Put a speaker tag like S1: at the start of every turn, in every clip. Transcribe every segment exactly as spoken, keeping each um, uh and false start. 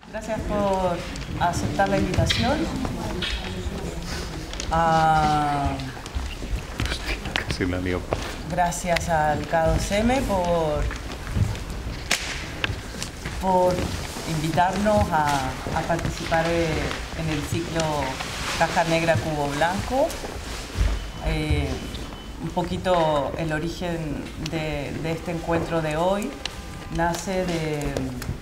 S1: Gracias por aceptar la invitación. Ah,
S2: Casi me lío.
S1: gracias al K dos M por, por invitarnos a, a participar en el ciclo Caja Negra Cubo Blanco. Eh, un poquito el origen de, de este encuentro de hoy nace de,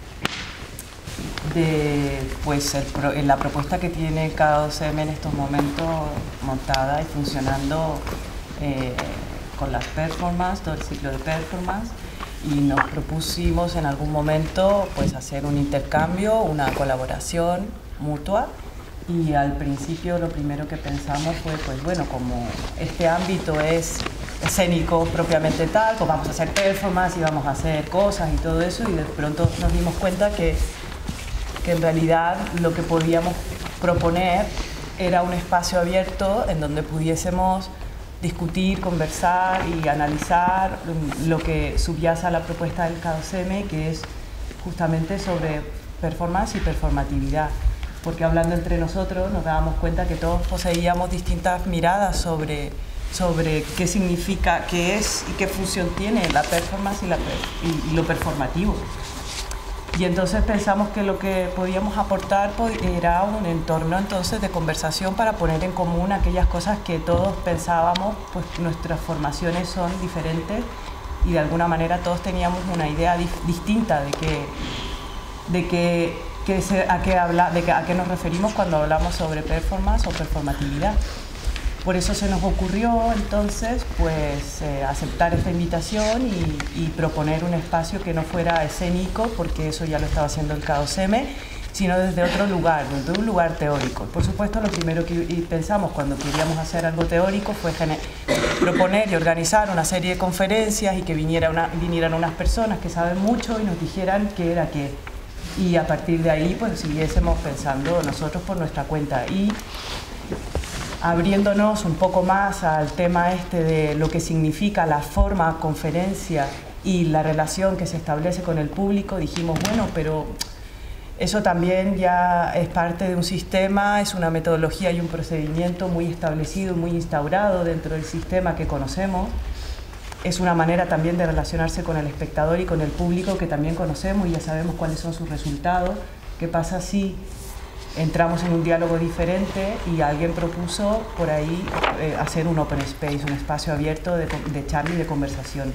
S1: de pues el, en la propuesta que tiene K dos M en estos momentos montada y funcionando eh, con las performances, todo el ciclo de performance, y nos propusimos en algún momento pues hacer un intercambio, una colaboración mutua. Y al principio lo primero que pensamos fue, pues bueno, como este ámbito es escénico propiamente tal, pues vamos a hacer performance y vamos a hacer cosas y todo eso, y de pronto nos dimos cuenta que, que en realidad lo que podíamos proponer era un espacio abierto en donde pudiésemos discutir, conversar y analizar lo que subyace a la propuesta del K dos M, que es justamente sobre performance y performatividad. Porque hablando entre nosotros nos dábamos cuenta que todos poseíamos distintas miradas sobre, sobre qué significa, qué es y qué función tiene la performance y, la, y, y lo performativo. Y entonces pensamos que lo que podíamos aportar era un entorno entonces de conversación para poner en común aquellas cosas que todos pensábamos, pues nuestras formaciones son diferentes y de alguna manera todos teníamos una idea dif distinta de que, de que Que se, a, qué habla, de que, a qué nos referimos cuando hablamos sobre performance o performatividad. Por eso se nos ocurrió entonces pues, eh, aceptar esta invitación y, y proponer un espacio que no fuera escénico, porque eso ya lo estaba haciendo el K dos M, sino desde otro lugar, desde un lugar teórico. Por supuesto, lo primero que pensamos cuando queríamos hacer algo teórico fue proponer y organizar una serie de conferencias y que viniera una, vinieran unas personas que saben mucho y nos dijeran qué era qué. Y a partir de ahí pues siguiésemos pensando nosotros por nuestra cuenta y abriéndonos un poco más al tema este de lo que significa la forma conferencia y la relación que se establece con el público, dijimos, bueno, pero eso también ya es parte de un sistema, es una metodología y un procedimiento muy establecido, muy instaurado dentro del sistema que conocemos. Es una manera también de relacionarse con el espectador y con el público que también conocemos y ya sabemos cuáles son sus resultados. ¿Qué pasa si entramos en un diálogo diferente y alguien propuso por ahí eh, hacer un open space, un espacio abierto de, de charla y de conversación?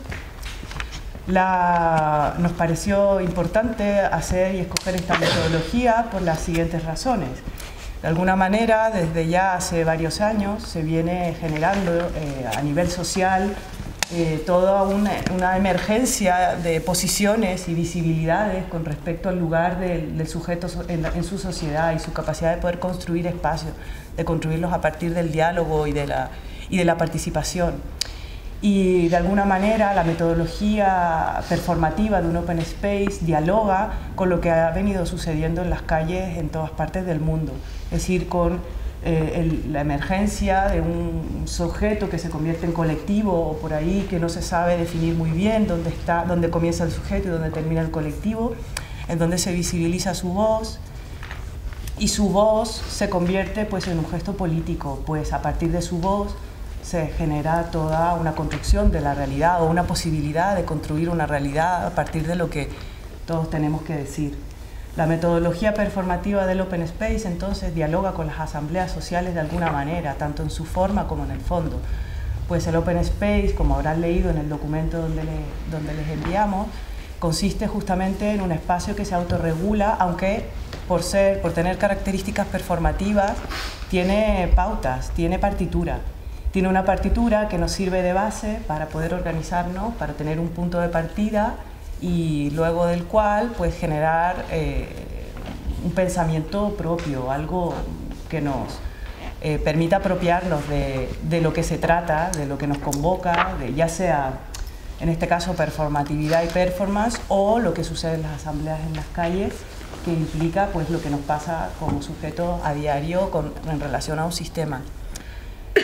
S1: La, nos pareció importante hacer y escoger esta metodología por las siguientes razones. De alguna manera, desde ya hace varios años se viene generando eh, a nivel social Eh, toda una, una emergencia de posiciones y visibilidades con respecto al lugar del, del sujeto en, la, en su sociedad y su capacidad de poder construir espacios, de construirlos a partir del diálogo y de la, y de la participación. Y de alguna manera la metodología performativa de un open space dialoga con lo que ha venido sucediendo en las calles en todas partes del mundo, es decir, con Eh, el, la emergencia de un sujeto que se convierte en colectivo o por ahí que no se sabe definir muy bien dónde está, dónde comienza el sujeto y dónde termina el colectivo, en donde se visibiliza su voz y su voz se convierte pues en un gesto político, pues a partir de su voz se genera toda una construcción de la realidad o una posibilidad de construir una realidad a partir de lo que todos tenemos que decir. La metodología performativa del Open Space entonces dialoga con las asambleas sociales de alguna manera, tanto en su forma como en el fondo. Pues el Open Space, como habrán leído en el documento donde, le, donde les enviamos, consiste justamente en un espacio que se autorregula, aunque por, ser, por tener características performativas tiene pautas, tiene partitura. Tiene una partitura que nos sirve de base para poder organizarnos, para tener un punto de partida y luego del cual pues generar eh, un pensamiento propio, algo que nos eh, permita apropiarnos de, de lo que se trata, de lo que nos convoca, de, ya sea en este caso performatividad y performance o lo que sucede en las asambleas en las calles, que implica pues lo que nos pasa como sujetos a diario con, en relación a un sistema.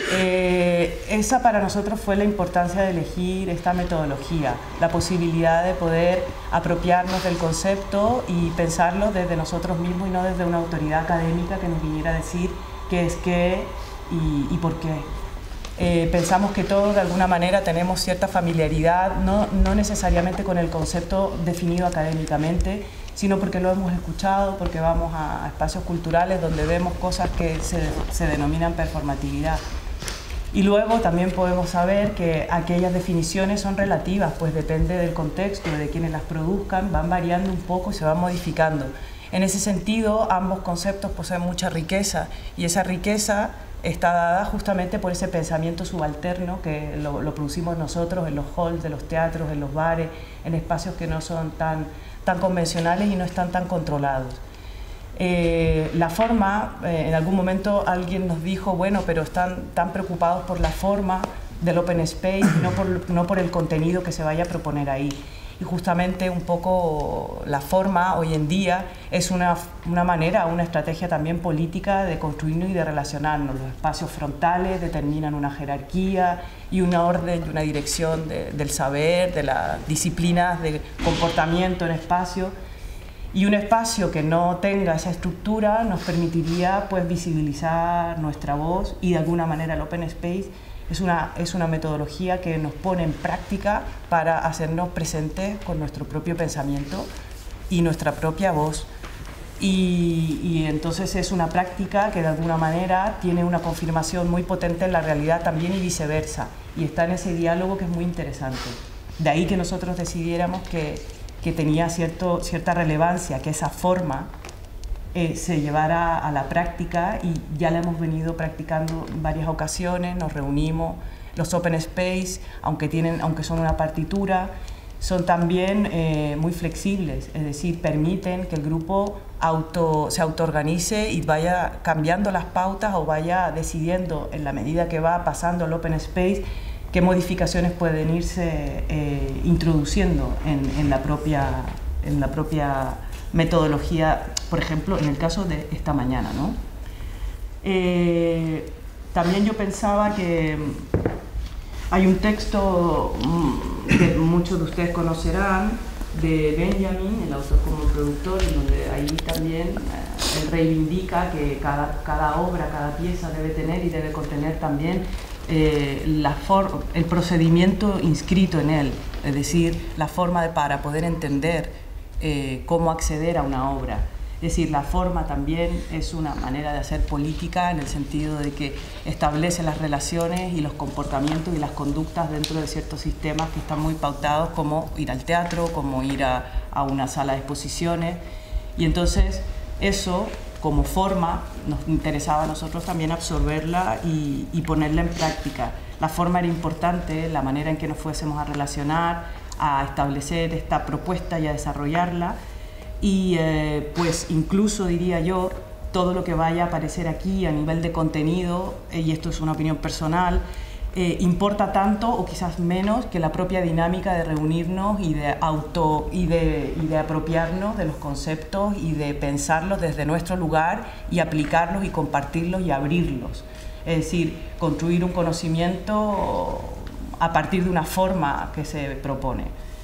S1: Eh, esa para nosotros fue la importancia de elegir esta metodología, la posibilidad de poder apropiarnos del concepto y pensarlo desde nosotros mismos y no desde una autoridad académica que nos viniera a decir qué es qué y, y por qué. Eh, pensamos que todos de alguna manera tenemos cierta familiaridad, no, no necesariamente con el concepto definido académicamente, sino porque lo hemos escuchado, porque vamos a, a espacios culturales donde vemos cosas que se, se denominan performatividad. Y luego también podemos saber que aquellas definiciones son relativas, pues depende del contexto, de quienes las produzcan, van variando un poco y se van modificando. En ese sentido, ambos conceptos poseen mucha riqueza y esa riqueza está dada justamente por ese pensamiento subalterno que lo, lo producimos nosotros en los halls de los teatros, en los bares, en espacios que no son tan, tan convencionales y no están tan controlados. Eh, la forma, eh, en algún momento alguien nos dijo, bueno, pero están tan preocupados por la forma del open space y no por, no por el contenido que se vaya a proponer ahí. Y justamente un poco la forma hoy en día es una, una manera, una estrategia también política de construirnos y de relacionarnos. Los espacios frontales determinan una jerarquía y una orden y una dirección de, del saber, de las disciplinas de comportamiento en espacio. Y un espacio que no tenga esa estructura nos permitiría pues, visibilizar nuestra voz y de alguna manera el open space es una, es una metodología que nos pone en práctica para hacernos presentes con nuestro propio pensamiento y nuestra propia voz. Y, y entonces es una práctica que de alguna manera tiene una confirmación muy potente en la realidad también y viceversa. Y está en ese diálogo que es muy interesante. De ahí que nosotros decidiéramos que que tenía cierto, cierta relevancia, que esa forma eh, se llevara a la práctica y ya la hemos venido practicando en varias ocasiones, nos reunimos, los open space, aunque, tienen, aunque son una partitura, son también eh, muy flexibles, es decir, permiten que el grupo auto, se autoorganice y vaya cambiando las pautas o vaya decidiendo en la medida que va pasando el open space qué modificaciones pueden irse eh, introduciendo en, en, la propia, en la propia metodología, por ejemplo, en el caso de esta mañana, ¿no? Eh, también yo pensaba que hay un texto que muchos de ustedes conocerán, de Benjamin, el autor como el productor, en donde ahí también eh, él reivindica que cada, cada obra, cada pieza debe tener y debe contener también Eh, la for el procedimiento inscrito en él, es decir, la forma de, para poder entender eh, cómo acceder a una obra. Es decir, la forma también es una manera de hacer política en el sentido de que establece las relaciones y los comportamientos y las conductas dentro de ciertos sistemas que están muy pautados, como ir al teatro, como ir a, a una sala de exposiciones. Y entonces eso, como forma, nos interesaba a nosotros también absorberla y, y ponerla en práctica. La forma era importante, la manera en que nos fuésemos a relacionar, a establecer esta propuesta y a desarrollarla. Y eh, pues incluso diría yo, todo lo que vaya a aparecer aquí a nivel de contenido, eh, y esto es una opinión personal, Eh, importa tanto o quizás menos que la propia dinámica de reunirnos y de, auto, y, de, y de apropiarnos de los conceptos y de pensarlos desde nuestro lugar y aplicarlos y compartirlos y abrirlos. Es decir, construir un conocimiento a partir de una forma que se propone.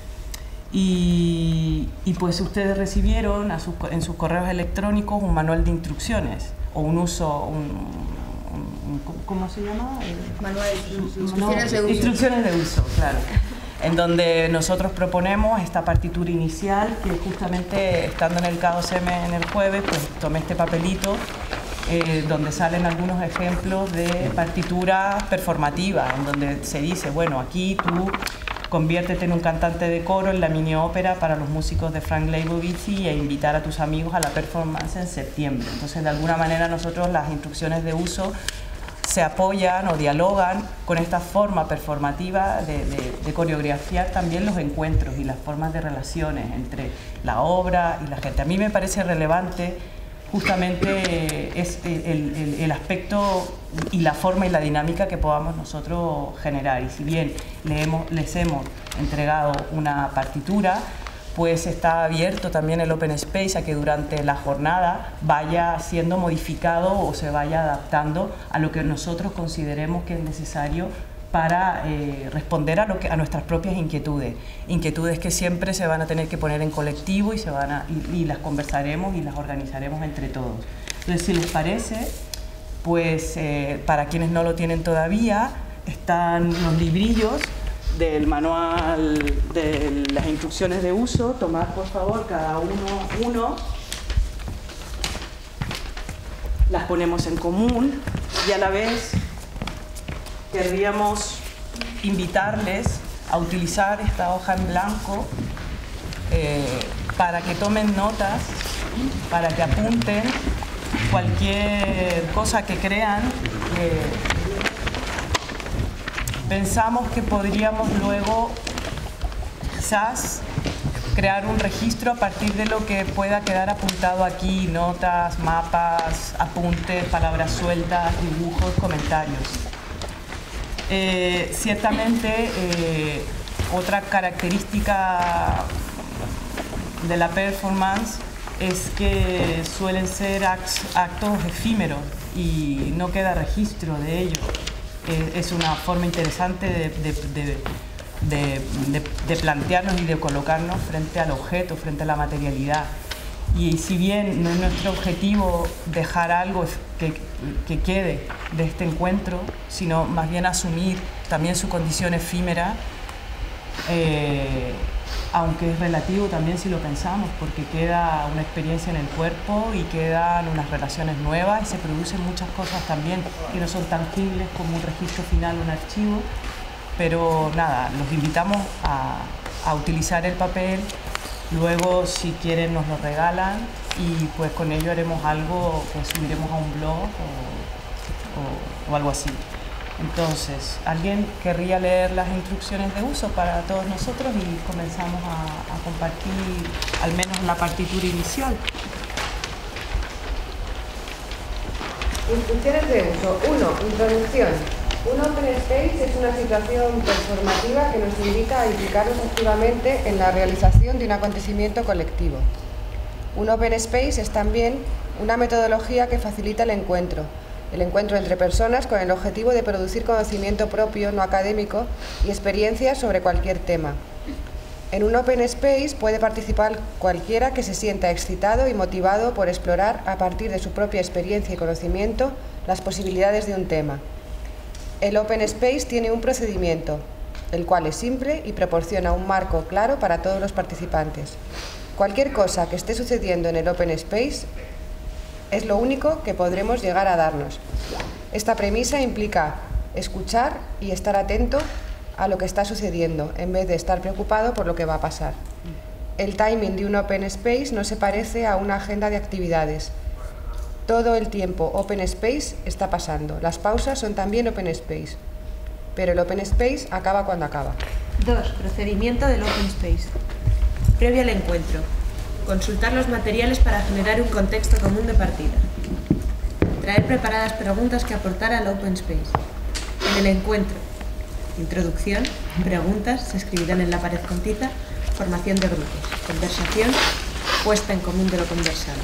S1: Y, y pues ustedes recibieron a sus, en sus correos electrónicos un manual de instrucciones o un uso... Un, ¿cómo se llama?
S3: Manual de instrucciones de uso.
S1: Instrucciones de uso, claro. En donde nosotros proponemos esta partitura inicial, que justamente estando en el K dos M en el jueves, pues tomé este papelito, eh, donde salen algunos ejemplos de partituras performativas, en donde se dice, bueno, aquí tú conviértete en un cantante de coro en la mini ópera para los músicos de Frank Leibowitz e invitar a tus amigos a la performance en septiembre. Entonces, de alguna manera, nosotros las instrucciones de uso se apoyan o dialogan con esta forma performativa de, de, de coreografiar también los encuentros y las formas de relaciones entre la obra y la gente. A mí me parece relevante justamente es el, el, el aspecto y la forma y la dinámica que podamos nosotros generar. Y si bien le hemos, les hemos entregado una partitura, pues está abierto también el Open Space a que durante la jornada vaya siendo modificado o se vaya adaptando a lo que nosotros consideremos que es necesario para eh, responder a, lo que, a nuestras propias inquietudes. Inquietudes que siempre se van a tener que poner en colectivo y, se van a, y, y las conversaremos y las organizaremos entre todos. Entonces, si les parece, pues eh, para quienes no lo tienen todavía, están los librillos del manual de las instrucciones de uso. Tomad por favor cada uno uno, las ponemos en común y a la vez querríamos invitarles a utilizar esta hoja en blanco eh, para que tomen notas, para que apunten cualquier cosa que crean. Eh, pensamos que podríamos luego quizás crear un registro a partir de lo que pueda quedar apuntado aquí, notas, mapas, apuntes, palabras sueltas, dibujos, comentarios. Eh, ciertamente, eh, otra característica de la performance es que suelen ser actos efímeros y no queda registro de ello. Eh, es una forma interesante de, de, de, de, de, de plantearnos y de colocarnos frente al objeto, frente a la materialidad. Y si bien no es nuestro objetivo dejar algo que, que quede de este encuentro, sino más bien asumir también su condición efímera, eh, aunque es relativo también si lo pensamos, porque queda una experiencia en el cuerpo y quedan unas relaciones nuevas y se producen muchas cosas también que no son tangibles como un registro final o un archivo, pero nada, los invitamos a, a utilizar el papel. Luego, si quieren, nos lo regalan y pues con ello haremos algo que subiremos a un blog o, o, o algo así. Entonces, ¿alguien querría leer las instrucciones de uso para todos nosotros y comenzamos a, a compartir al menos la partitura inicial?
S3: Instrucciones de uso. uno. Introducción. Un Open Space es una situación performativa que nos invita a implicarnos activamente en la realización de un acontecimiento colectivo. Un Open Space es también una metodología que facilita el encuentro, el encuentro entre personas con el objetivo de producir conocimiento propio, no académico, y experiencias sobre cualquier tema. En un Open Space puede participar cualquiera que se sienta excitado y motivado por explorar, a partir de su propia experiencia y conocimiento, las posibilidades de un tema. El Open Space tiene un procedimiento, el cual es simple y proporciona un marco claro para todos los participantes. Cualquier cosa que esté sucediendo en el Open Space es lo único que podremos llegar a darnos. Esta premisa implica escuchar y estar atento a lo que está sucediendo, en vez de estar preocupado por lo que va a pasar. El timing de un Open Space no se parece a una agenda de actividades. Todo el tiempo Open Space está pasando. Las pausas son también Open Space. Pero el Open Space acaba cuando acaba.
S4: dos. Procedimiento del Open Space. Previo al encuentro. Consultar los materiales para generar un contexto común de partida. Traer preparadas preguntas que aportar al Open Space. En el encuentro. Introducción. Preguntas. Se escribirán en la pared con tiza. Formación de grupos. Conversación. Puesta en común de lo conversado.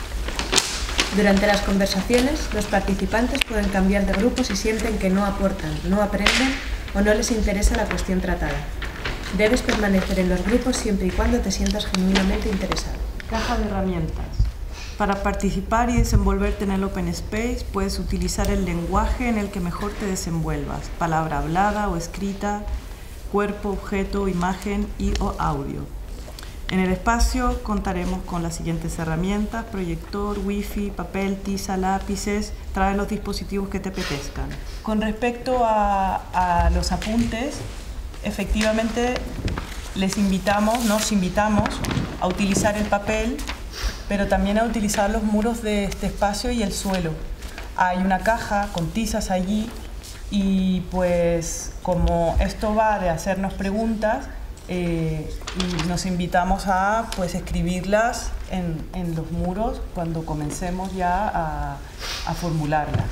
S4: Durante las conversaciones, los participantes pueden cambiar de grupo si sienten que no aportan, no aprenden o no les interesa la cuestión tratada. Debes permanecer en los grupos siempre y cuando te sientas genuinamente interesado.
S1: Caja de herramientas. Para participar y desenvolverte en el Open Space, puedes utilizar el lenguaje en el que mejor te desenvuelvas, palabra hablada o escrita, cuerpo, objeto, imagen y o audio. En el espacio contaremos con las siguientes herramientas: proyector, wifi, papel, tiza, lápices. Trae los dispositivos que te apetezcan. Con respecto a, a los apuntes, efectivamente les invitamos, nos invitamos a utilizar el papel, pero también a utilizar los muros de este espacio y el suelo. Hay una caja con tizas allí y pues como esto va de hacernos preguntas, Eh, y nos invitamos a pues, escribirlas en, en los muros cuando comencemos ya a, a formularlas.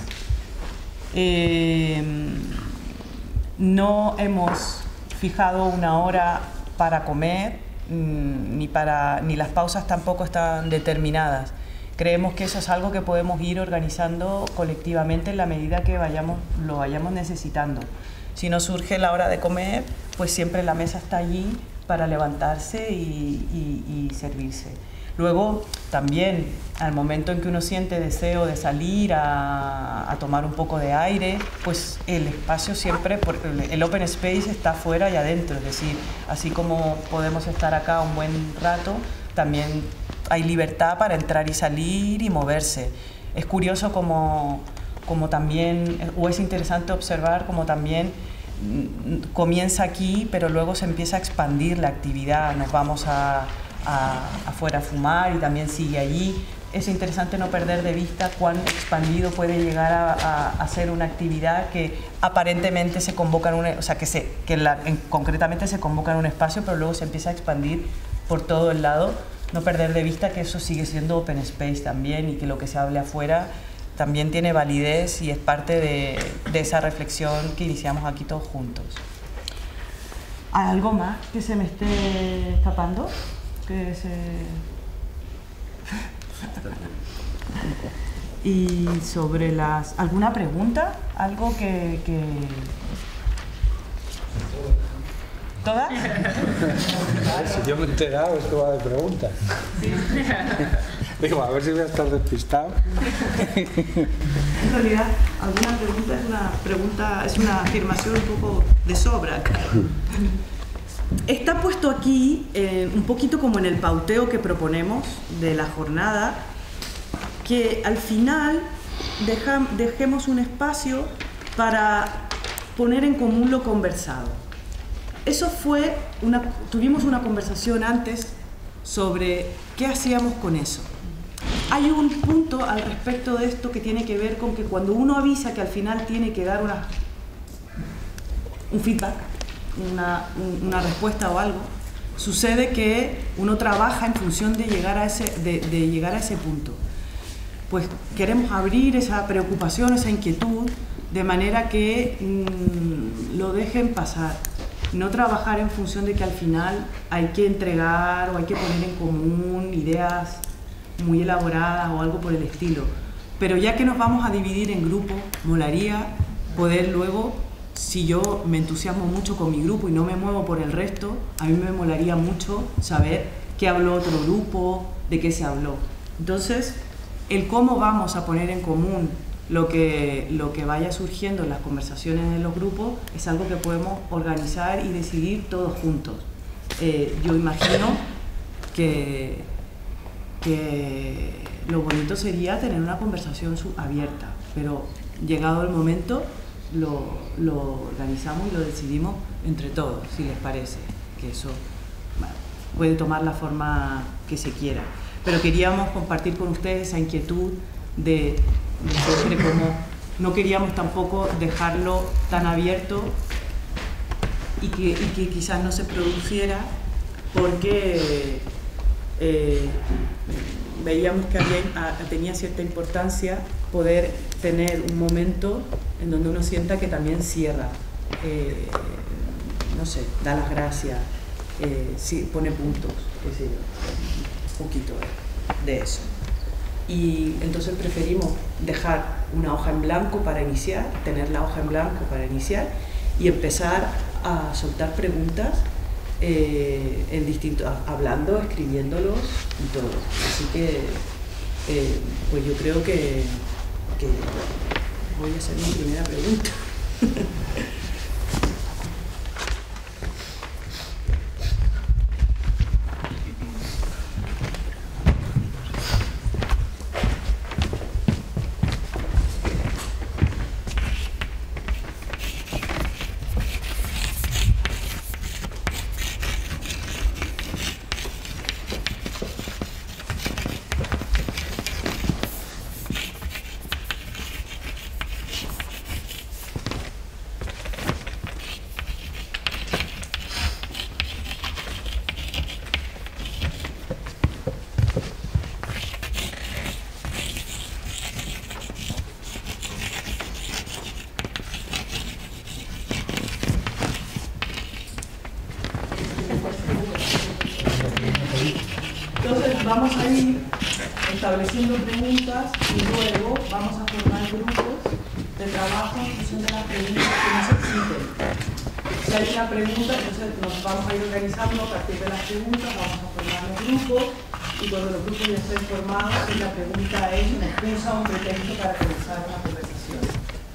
S1: Eh, no hemos fijado una hora para comer ni, para, ni las pausas tampoco están determinadas. Creemos que eso es algo que podemos ir organizando colectivamente en la medida que vayamos, lo vayamos necesitando. Si no surge la hora de comer, pues siempre la mesa está allí para levantarse y, y, y servirse. Luego, también, al momento en que uno siente deseo de salir a, a tomar un poco de aire, pues el espacio siempre, porque el open space está afuera y adentro, es decir, así como podemos estar acá un buen rato, también hay libertad para entrar y salir y moverse. Es curioso como, como también, o es interesante observar como también comienza aquí, pero luego se empieza a expandir la actividad, nos vamos a, a, afuera a fumar y también sigue allí. Es interesante no perder de vista cuán expandido puede llegar a, a, a ser una actividad que aparentemente se convoca en un, o sea, que, se, que la, en, concretamente se convoca en un espacio, pero luego se empieza a expandir por todo el lado. No perder de vista que eso sigue siendo open space también y que lo que se hable afuera también tiene validez y es parte de, de esa reflexión que iniciamos aquí todos juntos. ¿Hay algo más que se me esté escapando? Que se... Y sobre las... ¿Alguna pregunta? ¿Algo que...? que... ¿Todas?
S5: Si yo me he enterado, esto va de preguntas. Sí. Digo, a ver si voy a estar despistado.
S1: En realidad, alguna pregunta es una pregunta, es una afirmación un poco de sobra, claro. Está puesto aquí eh, un poquito como en el pauteo que proponemos de la jornada, que al final deja, dejemos un espacio para poner en común lo conversado. Eso fue una, tuvimos una conversación antes sobre qué hacíamos con eso. Hay un punto al respecto de esto que tiene que ver con que cuando uno avisa que al final tiene que dar una, un feedback, una, una respuesta o algo, sucede que uno trabaja en función de llegar a ese, de, de llegar a ese punto. Pues queremos abrir esa preocupación, esa inquietud, de manera que mmm, lo dejen pasar. No trabajar en función de que al final hay que entregar o hay que poner en común ideas muy elaboradas o algo por el estilo. Pero ya que nos vamos a dividir en grupos, molaría poder luego, si yo me entusiasmo mucho con mi grupo y no me muevo por el resto, a mí me molaría mucho saber qué habló otro grupo, de qué se habló. Entonces, el cómo vamos a poner en común Lo que, lo que vaya surgiendo en las conversaciones de los grupos es algo que podemos organizar y decidir todos juntos. Eh, yo imagino que, que lo bonito sería tener una conversación abierta, pero llegado el momento lo, lo organizamos y lo decidimos entre todos, si les parece, que eso bueno, puede tomar la forma que se quiera. Pero queríamos compartir con ustedes esa inquietud de siempre como no queríamos tampoco dejarlo tan abierto y que, y que quizás no se produciera porque eh, veíamos que había, a, tenía cierta importancia poder tener un momento en donde uno sienta que también cierra, eh, no sé, da las gracias, eh, sí, pone puntos, qué sé yo, un poquito de eso. Y entonces preferimos dejar una hoja en blanco para iniciar, tener la hoja en blanco para iniciar y empezar a soltar preguntas eh, en distintos, hablando, escribiéndolos y todo. Así que eh, pues yo creo que, que voy a hacer mi primera pregunta. vamos a ir estableciendo preguntas y luego vamos a formar grupos de trabajo en función de las preguntas que nos existen. Si hay una pregunta, entonces nos vamos a ir organizando a partir de las preguntas, vamos a formar los grupos y cuando los grupos ya estén formados, si la pregunta es una excusa o un pretexto para comenzar una conversación.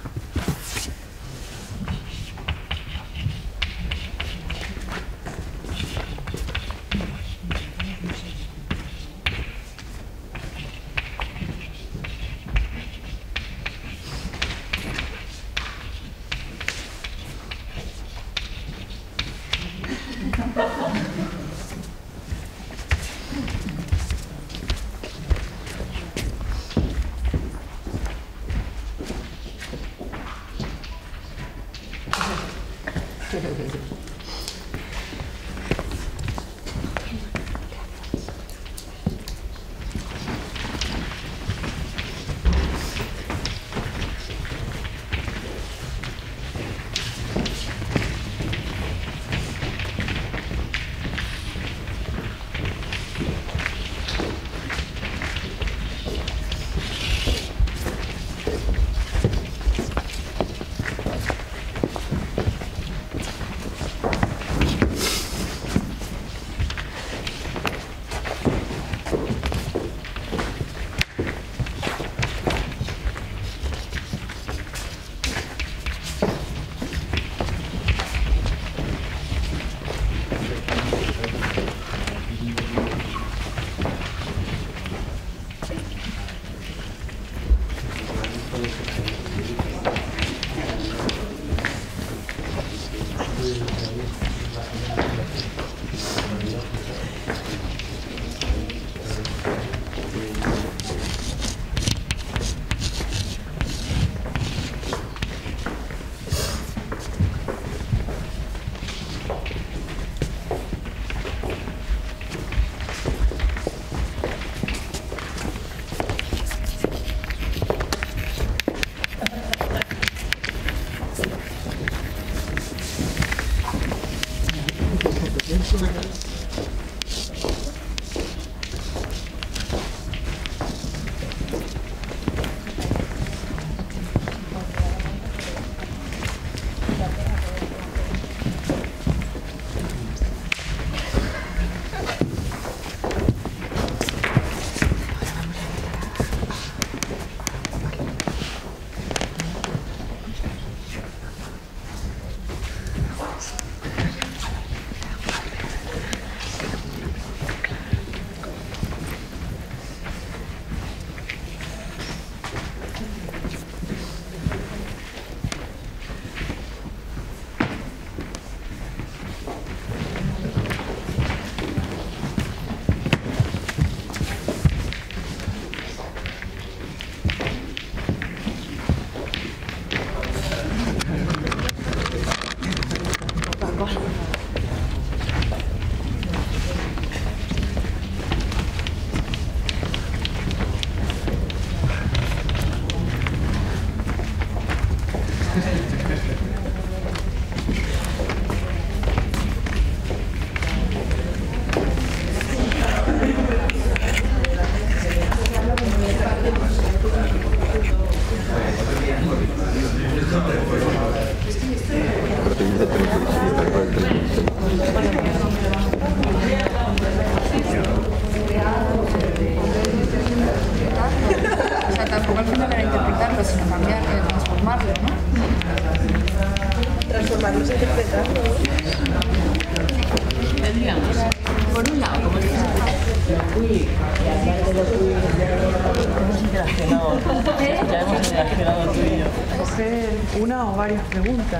S1: Una o varias preguntas,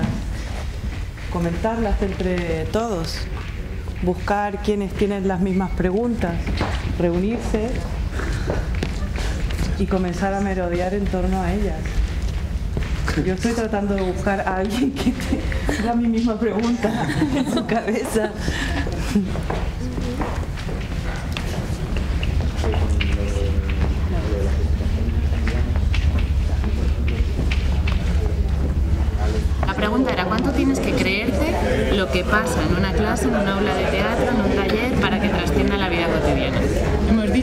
S1: comentarlas entre todos, buscar quienes tienen las mismas preguntas, reunirse y comenzar a merodear en torno a ellas. Yo estoy tratando de buscar a alguien que tenga mi misma pregunta en su cabeza.
S6: La pregunta era, ¿cuánto tienes que creerte lo que pasa en una clase, en un aula de teatro, en un taller, para que trascienda la vida cotidiana? Hemos dicho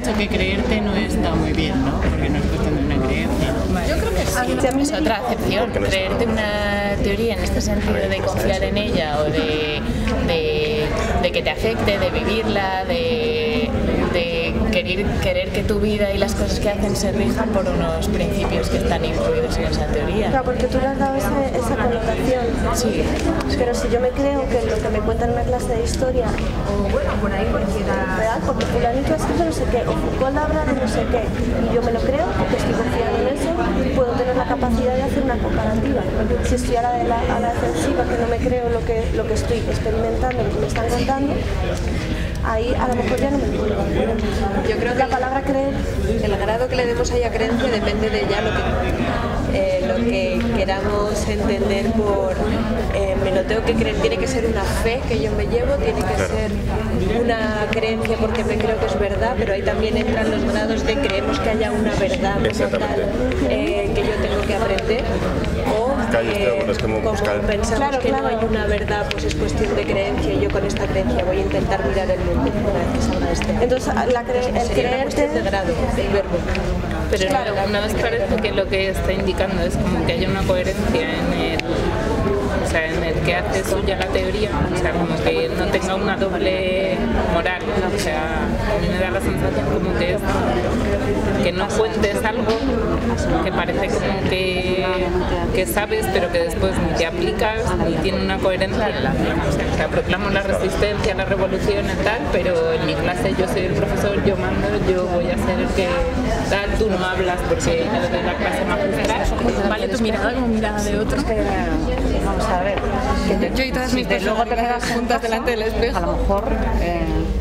S6: dicho que creerte no está muy bien, ¿no? Porque no es cuestión de una creencia.
S4: Vale. Yo creo que sí, es otra acepción. Creerte una teoría en este sentido de confiar en ella o de, de, de que te afecte, de vivirla, de, de querer, querer que tu vida y las cosas que hacen se rijan por unos principios que están incluidos en esa teoría.
S7: Claro, porque tú le has dado ese, esa connotación.
S4: Sí.
S7: Pero si yo me creo que lo que me cuentan en una clase de historia, o bueno, por ahí cualquiera real, porque fulanito ha escrito no sé qué, o Foucault habla de no sé qué, y yo me lo creo porque estoy confiando en eso, puedo tener la capacidad de hacer una comparativa. Si estoy a la, de la, a la defensiva, que no me creo lo que, lo que estoy experimentando, lo que me están contando, ahí a lo mejor ya no me puedo.
S3: Yo creo que
S7: la palabra creer,
S3: el grado que le demos ahí a creencia depende de ya lo que, eh, lo que queramos entender por eh, me lo tengo que creer. Tiene que ser una fe que yo me llevo, tiene que ser una creencia porque me creo que es verdad, pero ahí también entran los grados de creemos que haya una verdad como tal eh, que yo tengo que aprender, o eh, como pensamos claro, que claro. no hay una verdad, pues es cuestión de creencia y yo con esta creencia voy a intentar mirar el mundo una vez que salga de este.
S7: Entonces la cre el creerte
S3: de grado, del verbo.
S6: Pero claro, una vez parece que lo que está indicando es como que haya una coherencia en el, o sea, en el que hace suya la teoría, o sea, como que no tenga una doble moral, o sea, a mí me da la sensación como que es que no cuentes algo que parece como que, que sabes, pero que después ni te aplicas ni tiene una coherencia en la acción. O sea, que proclamo la resistencia, la revolución y tal, pero en mi clase yo soy el profesor, yo mando, yo voy a ser el que tal, tú no hablas porque yo doy la clase magistral.
S4: Vale tu mirada como mirada de otro.
S8: Vamos a ver.
S3: Yo, yo y todas mis personas luego te quedas juntas delante del espejo.
S8: A lo mejor eh,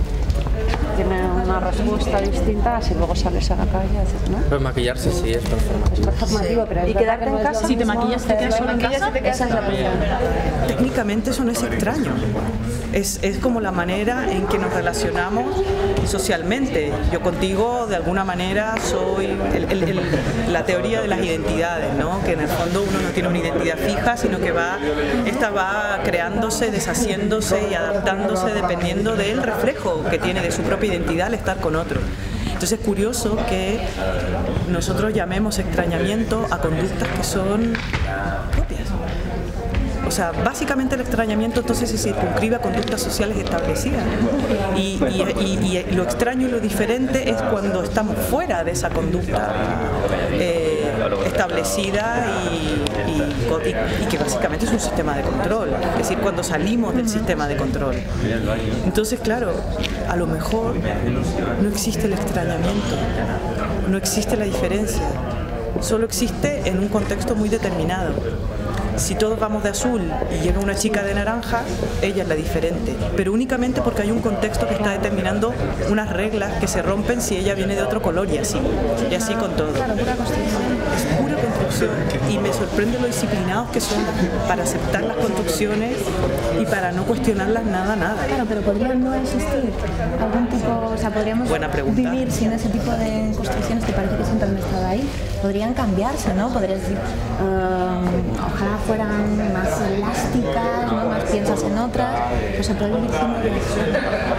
S8: tiene una respuesta distinta si luego sales a la calle, ¿no?
S5: Pues maquillarse sí es performativo.
S8: Es performativo, pero es
S7: y quedarte en casa.
S6: Si te maquillas, te quedas solo en casa.
S7: Esa es la cuestión.
S1: Técnicamente eso no es extraño. Es, es como la manera en que nos relacionamos socialmente. Yo contigo, de alguna manera, soy el, el, el, la teoría de las identidades, ¿no? Que en el fondo uno no tiene una identidad fija, sino que va, esta va creándose, deshaciéndose y adaptándose dependiendo del reflejo que tiene de su propia identidad al estar con otro. Entonces es curioso que nosotros llamemos extrañamiento a conductas que son propias. O sea, básicamente el extrañamiento entonces se circunscribe a conductas sociales establecidas. Y, y, y, y lo extraño y lo diferente es cuando estamos fuera de esa conducta eh, establecida y, y, y que básicamente es un sistema de control. Es decir, cuando salimos del sistema de control. Entonces, claro, a lo mejor no existe el extrañamiento, no existe la diferencia, solo existe en un contexto muy determinado. Si todos vamos de azul y llega una chica de naranja, ella es la diferente, pero únicamente porque hay un contexto que está determinando unas reglas que se rompen si ella viene de otro color y así, y así con todo.
S7: Claro, pura construcción.
S1: Es pura construcción y me sorprende lo disciplinados que son para aceptar las construcciones y para no cuestionarlas nada, nada.
S9: Claro, pero podría no existir algún tipo, o sea, podríamos vivir sin ese tipo de construcciones que parece que siempre han estado ahí, podrían cambiarse, ¿no? Podrías decir, um, ojalá fueran más elásticas, ¿no? Más piensas en otras, o sea, puede vivir sin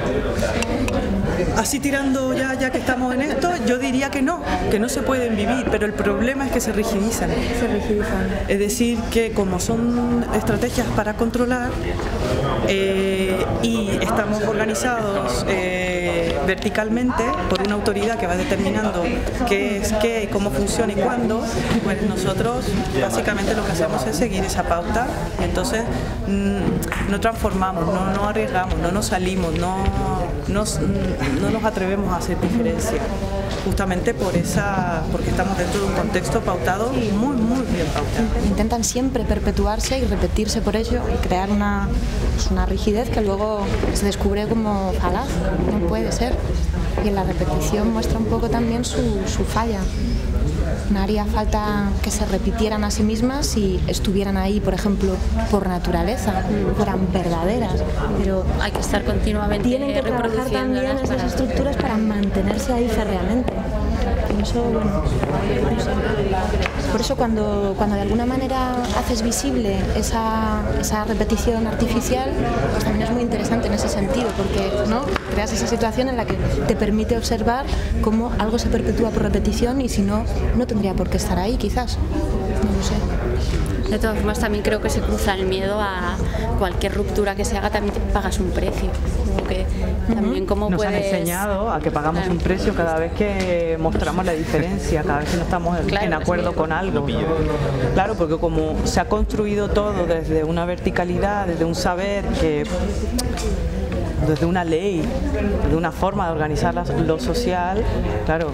S1: Así tirando ya, ya que estamos en esto, yo diría que no, que no se pueden vivir, pero el problema es que se rigidizan.
S9: Se rigidizan.
S1: Es decir, que como son estrategias para controlar eh, y estamos organizados eh, verticalmente por una autoridad que va determinando qué es qué, cómo funciona y cuándo, pues nosotros básicamente lo que hacemos es seguir esa pauta y entonces mmm, no transformamos, no, no arriesgamos, no nos salimos, no nos, no nos atrevemos a hacer diferencia, justamente por esa, porque estamos dentro de un contexto pautado muy, muy bien pautado.
S9: Intentan siempre perpetuarse y repetirse por ello y crear una, pues una rigidez que luego se descubre como falaz, no puede ser. Y en la repetición muestra un poco también su, su falla. No haría falta que se repitieran a sí mismas si estuvieran ahí, por ejemplo, por naturaleza, fueran verdaderas, pero
S4: hay que estar continuamente
S9: tienen que trabajar también esas para... estructuras para mantenerse ahí férreamente. Y eso, bueno, no sé. Por eso cuando, cuando de alguna manera haces visible esa, esa repetición artificial, pues también es muy interesante en ese sentido, porque ¿no? creas esa situación en la que te permite observar cómo algo se perpetúa por repetición y si no, no tendría por qué estar ahí quizás, no lo sé.
S10: De todas formas, también creo que se cruza el miedo a cualquier ruptura que se haga, también pagas un precio. Como que también cómo
S1: Nos
S10: puedes...
S1: han enseñado a que pagamos claro. un precio cada vez que mostramos la diferencia, cada vez que no estamos claro, en acuerdo con algo. Claro, porque como se ha construido todo desde una verticalidad, desde un saber que... desde una ley, de una forma de organizar la, lo social, claro,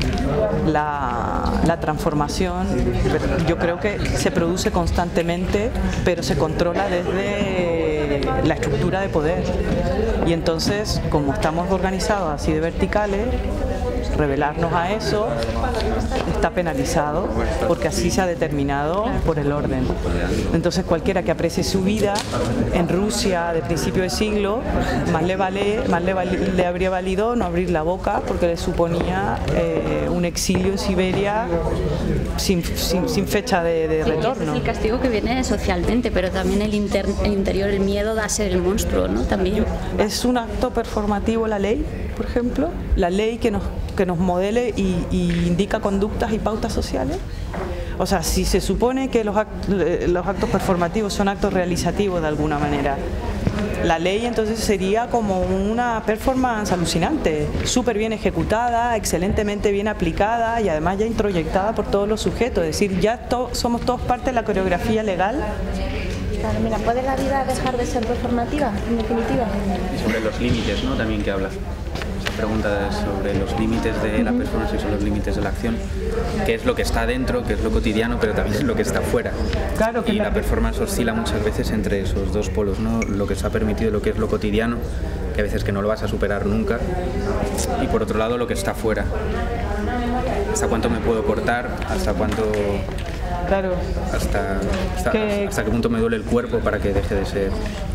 S1: la, la transformación yo creo que se produce constantemente, pero se controla desde la estructura de poder. Y entonces, como estamos organizados así de verticales, revelarnos a eso está penalizado porque así se ha determinado por el orden. Entonces cualquiera que aprecie su vida en Rusia de principio de siglo, más le vale, más le, vali, le habría valido no abrir la boca porque le suponía eh, un exilio en Siberia sin, sin, sin fecha de, de retorno.
S10: Es el castigo que viene socialmente, pero también el, inter, el interior, el miedo da a ser el monstruo, ¿no? También.
S1: Es un acto performativo la ley, por ejemplo, la ley que nos que nos modele y, y indica conductas y pautas sociales. O sea, si se supone que los actos, los actos performativos son actos realizativos de alguna manera, la ley entonces sería como una performance alucinante, súper bien ejecutada, excelentemente bien aplicada y además ya introyectada por todos los sujetos. Es decir, ya to, somos todos parte de la coreografía legal.
S9: Claro, mira, ¿puede la vida dejar de ser performativa, en definitiva?
S11: Y sobre los límites, ¿no? También que habla. Preguntas sobre los límites de la performance y sobre los límites de la acción, qué es lo que está dentro, qué es lo cotidiano, pero también es lo que está fuera.
S1: Claro, que
S11: y la performance oscila muchas veces entre esos dos polos, ¿no? Lo que está permitido, lo que es lo cotidiano, que a veces que no lo vas a superar nunca, y por otro lado lo que está fuera. ¿Hasta cuánto me puedo cortar? ¿Hasta cuánto...?
S1: Claro.
S11: Hasta, hasta, que... hasta qué punto me duele el cuerpo para que deje de ser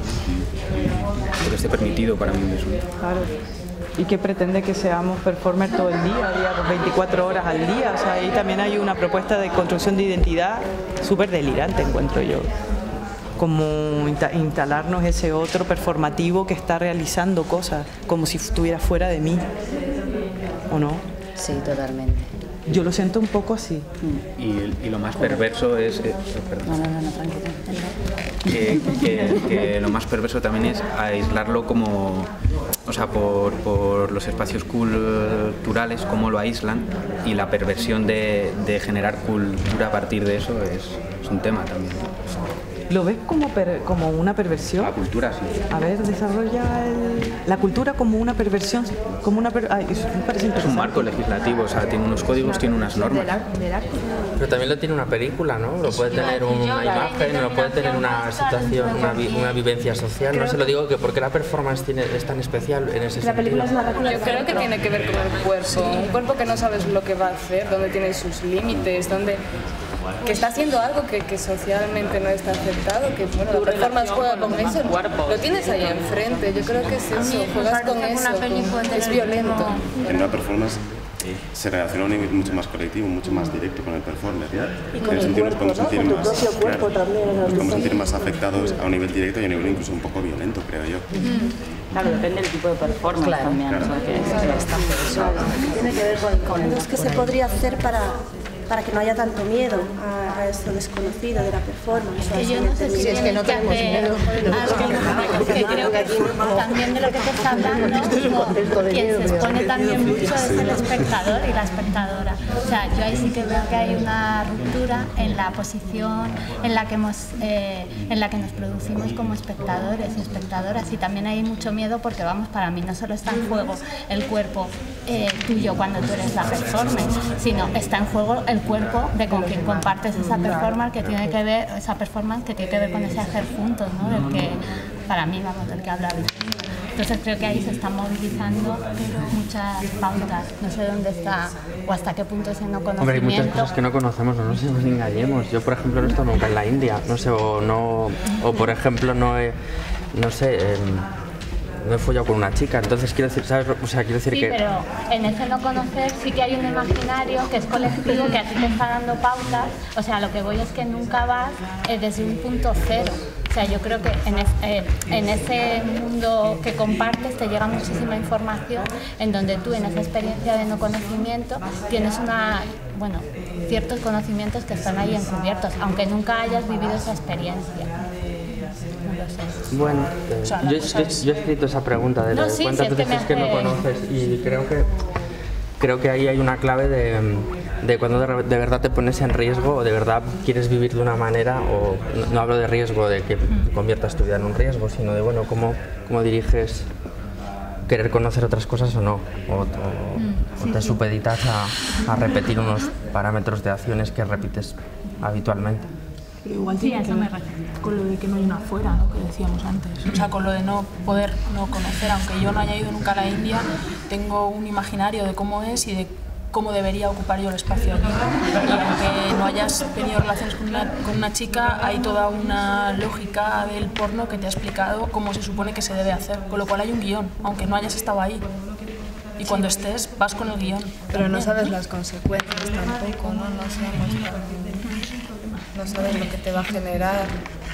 S11: lo que esté permitido para mí mismo.
S1: Claro. Y que pretende que seamos performers todo el día, digamos, veinticuatro horas al día. O sea, ahí también hay una propuesta de construcción de identidad súper delirante, encuentro yo. Como instalarnos ese otro performativo que está realizando cosas, como si estuviera fuera de mí, ¿o no?
S12: Sí, totalmente.
S1: Yo lo siento un poco así.
S11: Y, y lo más perverso es... Eh, perdón.
S12: No, no, no, no, tranquilo.
S11: Que, que, que lo más perverso también es aislarlo como... O sea, por, por los espacios culturales, cómo lo aíslan, y la perversión de, de generar cultura a partir de eso es, es un tema también.
S1: ¿Lo ves como, per, como una perversión?
S11: La cultura, sí.
S1: A ver, desarrolla el, la cultura como una perversión, como una per, ay, eso me parece interesante.
S11: Es un marco legislativo, o sea, tiene unos códigos, tiene unas normas.
S5: Pero también lo tiene una película, ¿no? Lo puede tener una imagen, lo puede tener una situación, una, vi, una vivencia social. No se lo digo que porque la performance tiene, es tan especial en ese sentido.
S6: Yo creo que tiene que ver con el cuerpo, un cuerpo que no sabes lo que va a hacer, dónde tiene sus límites, dónde... que está haciendo algo que, que socialmente no está aceptado, que bueno, la performance juega con eso, lo tienes ahí enfrente, yo creo que es eso, juegas con eso, es violento.
S13: En una performance se relaciona a un nivel mucho más colectivo, mucho más directo con el performer.
S7: Y con el cuerpo, ¿no? Con tu propio cuerpo también.
S13: Nos podemos sentir más afectados a un nivel directo y a un nivel incluso un poco violento, creo yo.
S12: Claro, depende del tipo de performance claro, también.
S13: Claro.
S12: Porque es bastante
S7: claro. Tiene que ver con, con es que se podría hacer para, para que no haya tanto miedo a, a esto desconocido de la performance.
S9: Que yo no sé si es que no tenemos miedo. Algo que creo que también de lo que te está hablando, quien se expone también mucho es el espectador y la espectadora. O sea, yo ahí sí que veo que hay una ruptura en la posición en la que hemos, eh, en la que nos producimos como espectadores y espectadoras, y también hay mucho miedo porque, vamos, para mí no solo está en juego el cuerpo eh, tuyo cuando tú eres la performance, sino está en juego el cuerpo de con quien compartes esa performance que tiene que ver, esa performance que tiene que ver con ese hacer juntos, ¿no? Del que, para mí, vamos, del que habla Virginia. Entonces creo que ahí se están movilizando muchas pautas, no sé dónde está o hasta qué punto ese no conocimiento.
S5: Hombre, hay muchas cosas que no conocemos, no nos engañemos. Yo, por ejemplo, no he estado nunca en la India, no sé, o, no, o por ejemplo, no he, no sé, eh, no he follado con una chica, entonces quiero decir, ¿sabes? O sea, quiero decir
S14: sí,
S5: que...
S14: pero en ese no conocer sí que hay un imaginario que es colectivo, que a ti te está dando pautas. O sea, lo que voy es que nunca vas eh, desde un punto cero. O sea, yo creo que en, es, eh, en ese mundo que compartes te llega muchísima información en donde tú en esa experiencia de no conocimiento tienes una, bueno, ciertos conocimientos que están ahí encubiertos, aunque nunca hayas vivido esa experiencia.
S5: Bueno, eh, o sea, yo, yo, yo he escrito esa pregunta de
S14: no, sí,
S5: cuántas
S14: si
S5: veces es que, hace... que no conoces y creo que creo que ahí hay una clave de, de cuando de, de verdad te pones en riesgo o de verdad quieres vivir de una manera, o no, no hablo de riesgo de que conviertas tu vida en un riesgo, sino de bueno, cómo, cómo diriges querer conocer otras cosas o no, o, o, sí, o te sí. supeditas a, a repetir unos parámetros de acciones que repites habitualmente.
S15: Pero igual tiene sí, que ver con lo de que no hay una afuera, ¿no? Que decíamos antes. O sea, con lo de no poder no conocer, aunque yo no haya ido nunca a la India, tengo un imaginario de cómo es y de cómo debería ocupar yo el espacio allí. Y aunque no hayas tenido relaciones con una, con una chica, hay toda una lógica del porno que te ha explicado cómo se supone que se debe hacer, con lo cual hay un guión, aunque no hayas estado ahí. Y cuando estés, vas con el guión.
S3: Pero no sabes las consecuencias tampoco, ¿no? No sabemos, no sabes lo que te va a generar.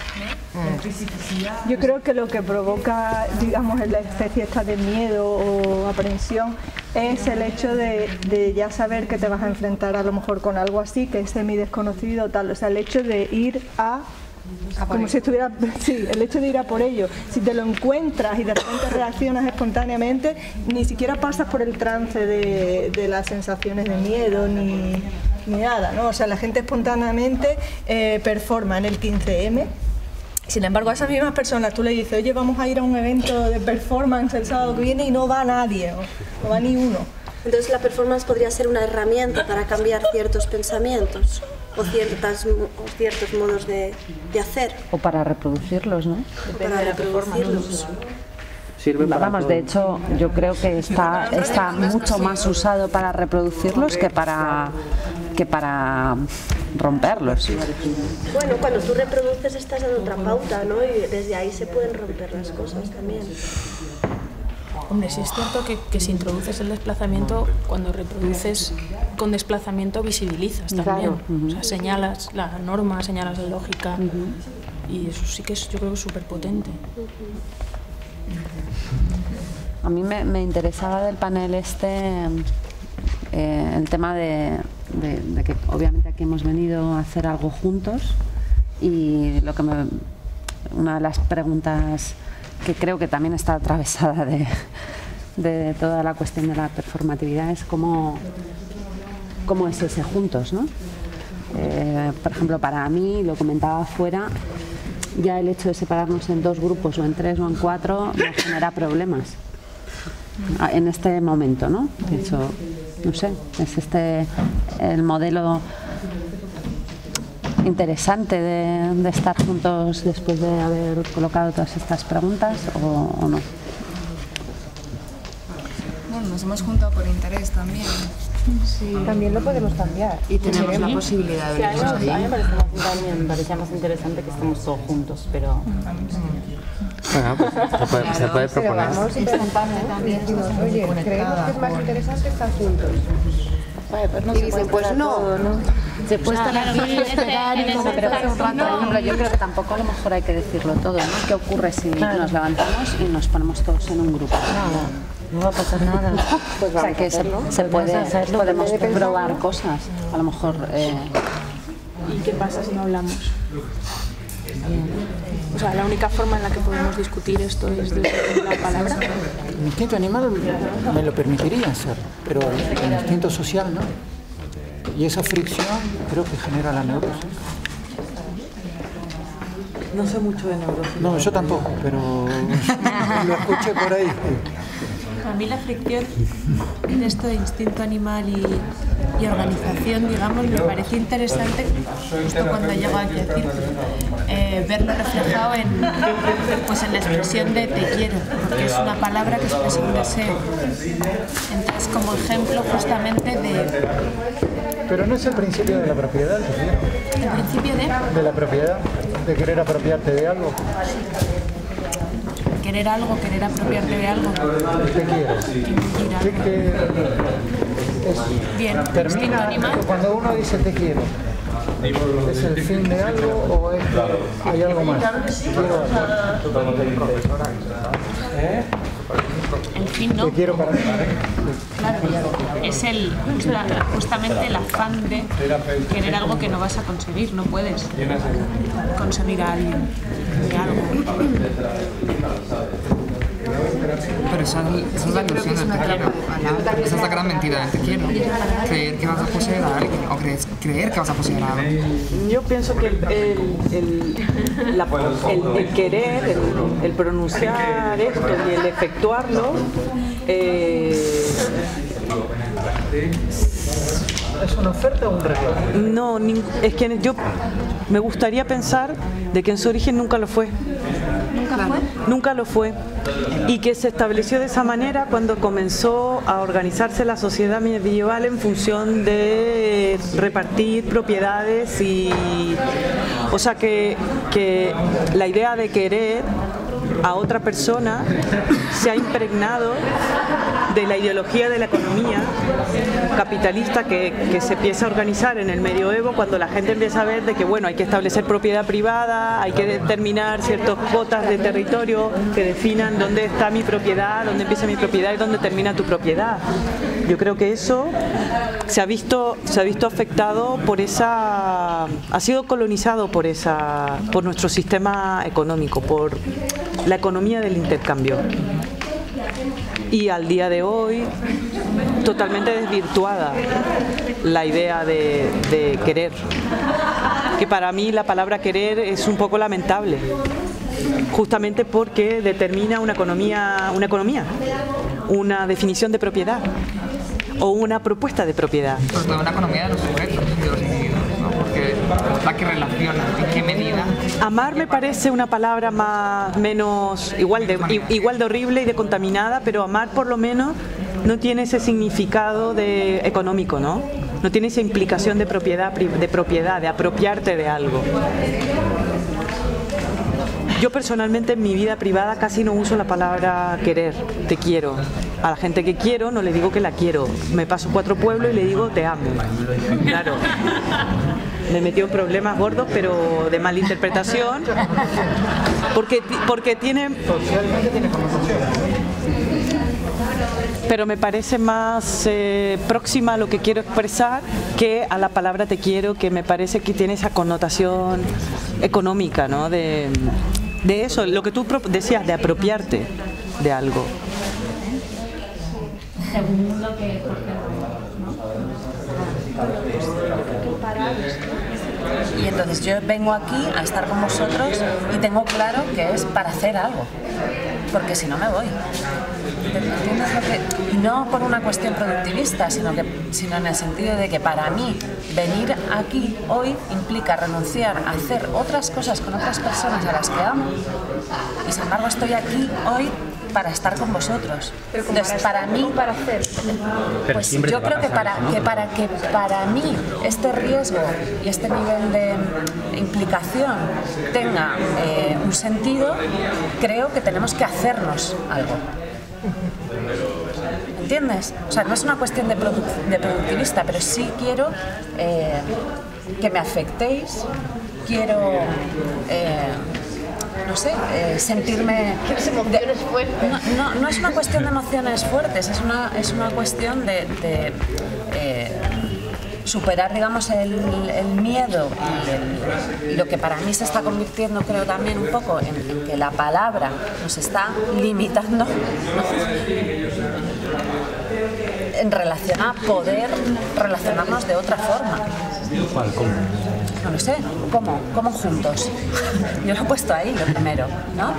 S16: Yo creo que lo que provoca, digamos, la especie esta de miedo o aprensión es el hecho de, de ya saber que te vas a enfrentar a lo mejor con algo así, que es semi desconocido tal, o sea, el hecho de ir a como si estuviera, sí, el hecho de ir a por ello, si te lo encuentras y de repente reaccionas espontáneamente, ni siquiera pasas por el trance de, de las sensaciones de miedo ni, ni nada, ¿no? O sea, la gente espontáneamente eh, performa en el quince eme. Sin embargo, a esas mismas personas tú le dices, oye, vamos a ir a un evento de performance el sábado que viene y no va nadie, o no va ni uno.
S7: Entonces la performance podría ser una herramienta para cambiar ciertos pensamientos o, ciertas, o ciertos modos de, de hacer.
S8: O para reproducirlos, ¿no?
S7: O para reproducirlos.
S5: Sirve para
S8: Vamos, de hecho, yo creo que está, está mucho más usado para reproducirlos que para, que para romperlos.
S7: Bueno, cuando tú reproduces estás dando otra pauta, ¿no? Y desde ahí se pueden romper las cosas también.
S15: Hombre, sí es cierto que, que si introduces el desplazamiento, cuando reproduces con desplazamiento visibilizas también. Claro. Uh-huh. O sea, señalas la norma, señalas la lógica, uh-huh. Y eso sí que es, yo creo que es súper potente.
S8: A mí me, me interesaba del panel este eh, el tema de, de, de que obviamente aquí hemos venido a hacer algo juntos y lo que me, una de las preguntas que creo que también está atravesada de, de toda la cuestión de la performatividad es cómo, cómo es ese juntos, ¿no? Eh, por ejemplo, para mí, lo comentaba afuera, ya el hecho de separarnos en dos grupos o en tres o en cuatro me genera problemas en este momento, ¿no? De hecho, no sé, es este el modelo interesante de, de estar juntos después de haber colocado todas estas preguntas o, o no.
S3: Bueno, nos hemos juntado por interés también.
S17: Sí. También lo podemos cambiar.
S12: Y tenemos la posibilidad de
S17: sí,
S12: vernos ahí.
S17: A mí me parece más, también me parecía más interesante que estemos todos juntos, pero...
S5: Bueno, pues se puede, claro, se puede proponer.
S3: Pero vamos espontáneo también. Oye, creemos que es más interesante estar juntos.
S17: Vale, pues no
S3: y dicen, pues no.
S17: Todo, ¿no?
S8: Se puede estar aquí, esperar y como pero hace un rato. Por ejemplo, yo creo que tampoco a lo mejor hay que decirlo todo, ¿no? ¿Qué ocurre si claro. nos levantamos y nos ponemos todos en un grupo?
S17: Nada, no va a pasar nada.
S8: Pues o sea, que se, se puede, hacerlo, podemos probar cosas, a lo mejor. Eh...
S15: ¿Y qué pasa si no hablamos? O sea, la única forma en la que podemos discutir esto es desde la palabra.
S18: El instinto animal me lo permitiría hacer, pero el instinto social no. Y esa fricción creo que genera la neurosis.
S1: No sé mucho de neurosis.
S18: No, yo tampoco, pero lo escuché por ahí.
S4: A mí la fricción de esto de instinto animal y, y organización, digamos, me parece interesante, justo cuando llego aquí a decir, eh, verlo reflejado en, pues en la expresión de te quiero, porque es una palabra que expresa un deseo. Entonces, como ejemplo justamente de...
S18: Pero no es el principio de la propiedad, ¿sí?
S4: ¿El principio de?
S18: De la propiedad, de querer apropiarte de algo.
S4: Que
S15: querer algo, querer apropiarte de algo.
S18: Te quiero. Te quiero.
S15: Bien,
S18: termina cuando uno dice te quiero. ¿Es el fin de algo o es que hay algo más? Quiero algo. ¿Eh?
S15: El fin no.
S18: Te quiero para mí.
S15: Claro, es el, justamente el afán de querer algo que no vas a conseguir, no puedes conseguir a alguien de algo.
S19: Pero esa, esa es la ilusión del te quiero. Esa es la gran mentira del te quiero. Creer que vas a poseer a alguien o creer, creer que vas a poseer a alguien.
S20: Yo pienso que el, el, el, la, el, el querer, el, el pronunciar esto y el efectuarlo eh,
S18: ¿es una oferta o un regalo?
S20: No, es que yo me gustaría pensar de que en su origen nunca lo fue.
S14: ¿Nunca fue?
S20: Nunca lo fue. Y que se estableció de esa manera cuando comenzó a organizarse la sociedad medieval en función de repartir propiedades y... O sea que, que la idea de querer a otra persona se ha impregnado de la ideología de la economía capitalista que, que se empieza a organizar en el medioevo cuando la gente empieza a ver de que bueno, hay que establecer propiedad privada, hay que determinar ciertas cuotas de territorio que definan dónde está mi propiedad, dónde empieza mi propiedad y dónde termina tu propiedad. Yo creo que eso se ha visto, se ha visto afectado por esa, ha sido colonizado por esa, por nuestro sistema económico, por la economía del intercambio. Y al día de hoy, totalmente desvirtuada la idea de, de querer. Que para mí la palabra querer es un poco lamentable, justamente porque determina una economía, una economía, una definición de propiedad o una propuesta de propiedad.
S19: Pues no, una economía de los sujetos, de los individuos, ¿no? Porque es la que relaciona, en qué medida.
S20: Amar me parece una palabra más, menos, igual de, igual de horrible y de contaminada, pero amar por lo menos no tiene ese significado de económico, ¿no? No tiene esa implicación de propiedad, de propiedad, de apropiarte de algo. Yo personalmente en mi vida privada casi no uso la palabra querer, te quiero. A la gente que quiero no le digo que la quiero. Me paso cuatro pueblos y le digo te amo. Claro. Me metió en problemas gordos, pero de malinterpretación. Porque, porque tiene... Pero me parece más eh, próxima a lo que quiero expresar que a la palabra te quiero, que me parece que tiene esa connotación económica, ¿no? De, de eso, lo que tú decías, de apropiarte de algo.
S14: Según lo que...
S21: Y entonces yo vengo aquí a estar con vosotros y tengo claro que es para hacer algo, porque si no me voy. ¿Entiendes lo que? Y no por una cuestión productivista, sino, que, sino en el sentido de que para mí venir aquí hoy implica renunciar a hacer otras cosas con otras personas a las que amo, y sin embargo estoy aquí hoy para estar con vosotros. Entonces, para mí, para hacer, pues yo creo que para que para que para mí este riesgo y este nivel de implicación tenga eh, un sentido, creo que tenemos que hacernos algo. ¿Entiendes? O sea, no es una cuestión de, produ de productivista, pero sí quiero eh, que me afectéis, quiero eh, no sé, eh, sentirme... emociones fuertes? No, no, no es una cuestión de emociones fuertes, es una, es una cuestión de, de eh, superar, digamos, el, el miedo y, el, y lo que para mí se está convirtiendo, creo también un poco, en, en que la palabra nos está limitando, ¿no? En relación a poder relacionarnos de otra forma.
S2: ¿Cuál? ¿Cómo?
S21: No lo sé, ¿cómo? ¿Cómo juntos? Yo lo he puesto ahí, lo primero, ¿no?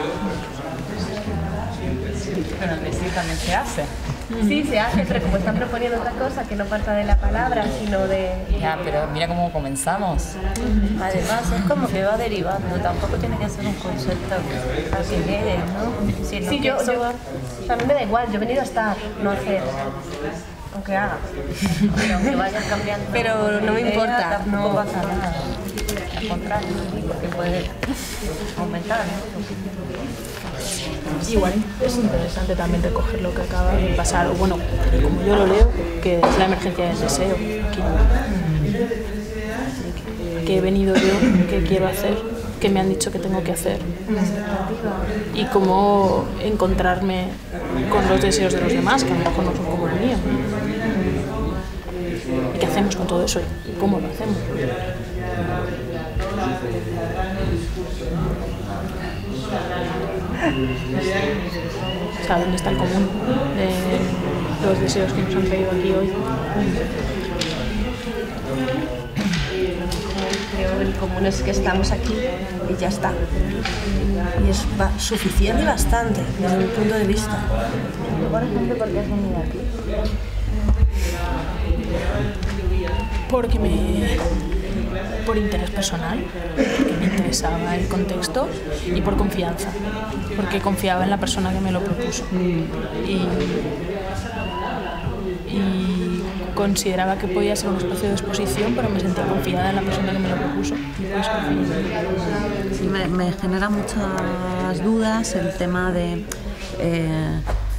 S1: Pero en sí también se hace.
S14: Sí, se hace, pero como están proponiendo otra cosa que no parta de la palabra, sino de...
S12: Ya, pero mira cómo comenzamos. Además, es como que va derivando, tampoco tiene que ser un concepto a que quede, ¿no? Si
S14: sí, yo, yo, a mí me da igual, yo he venido a estar, no a hacer. Aunque haga.
S12: Pero que vayas cambiando.
S14: Pero no me importa, no
S12: pasa nada. al contrario, porque puede aumentar, ¿no?
S15: Igual es interesante también recoger lo que acaba de pasar, o bueno, como yo lo leo, que es la emergencia del deseo. Aquí. ¿Qué he venido yo? ¿Qué quiero hacer? ¿Qué me han dicho que tengo que hacer? Y cómo encontrarme con los deseos de los demás, que a lo mejor no son como el mío. ¿Y qué hacemos con todo eso? ¿Y cómo lo hacemos? O sea, ¿dónde está el común de los deseos que nos han traído aquí hoy?
S7: Creo que el común es que estamos aquí y ya está. Y es suficiente y bastante, desde mi punto de vista.
S12: Por ejemplo, ¿por qué has venido aquí?
S15: Porque me... por interés personal, porque me interesaba el contexto y por confianza, porque confiaba en la persona que me lo propuso. Y, y consideraba que podía ser un espacio de exposición, pero me sentía confiada en la persona que me lo propuso. Y por eso
S8: sí, me, me genera muchas dudas el tema de eh,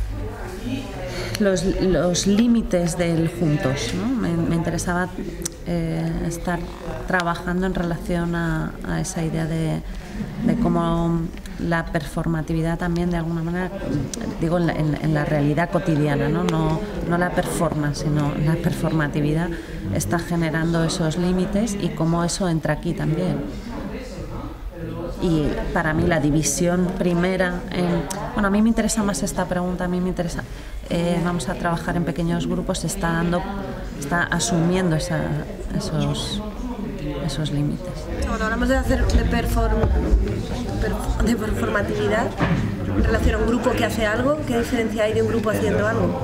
S8: los, los límites del juntos, ¿no? Me, me interesaba eh, estar trabajando en relación a, a esa idea de, de cómo la performatividad también de alguna manera, digo en la, en, en la realidad cotidiana, ¿no? No, no la performance, sino la performatividad está generando esos límites y cómo eso entra aquí también. Y para mí la división primera, en, bueno, a mí me interesa más esta pregunta, a mí me interesa, eh, vamos a trabajar en pequeños grupos, está dando, está asumiendo esa, esos, esos límites.
S7: Cuando hablamos de hacer de, perform, per, de performatividad en relación a un grupo que hace algo, ¿qué diferencia hay de un grupo haciendo algo?